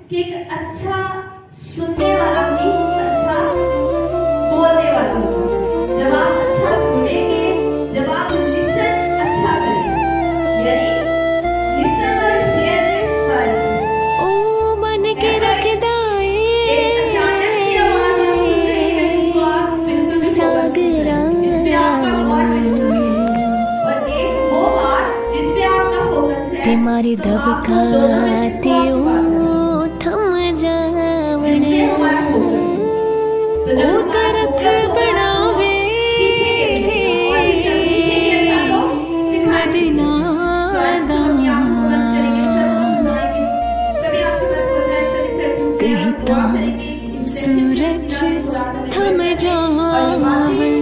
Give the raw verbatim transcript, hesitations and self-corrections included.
कि एक अच्छा सुनने वाला भी अच्छा बोलने वाला होगा। जब आप अच्छा सुनेंगे, जब आप लिसन अच्छा करेंगे, यानी लिसन और हियर फर्स्ट। ओ मन के रखदा एक अचानक सी आवाज आप सुन रहे हैं जिसको आप बिल्कुल भी सागरा जिसपे आपका गौर चल चुकी है, और एक वो बात जिसपे आपका फोकस है। तुम्हारी दबकाती थम जावण ओ तरथ बनावे मदीना दा कहता सूरज थम जावण।